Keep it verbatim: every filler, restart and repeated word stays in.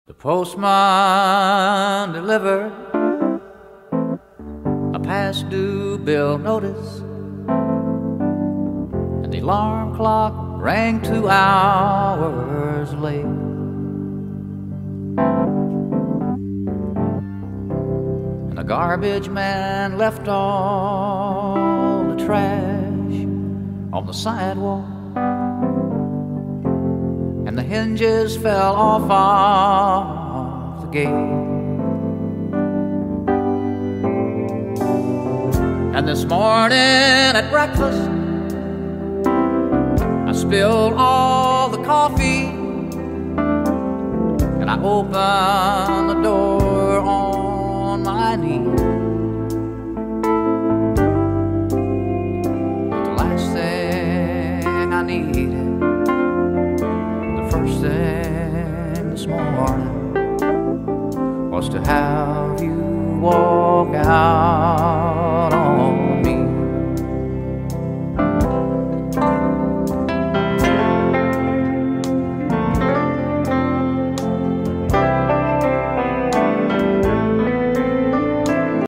The postman delivered a past due bill notice, and the alarm clock rang two hours late. And the garbage man left all the trash on the sidewalk, and the hinges fell off of the gate. And this morning at breakfast, I spilled all the coffee, and I opened the door on my knee. But the last thing I needed, first thing this morning, was to have you walk out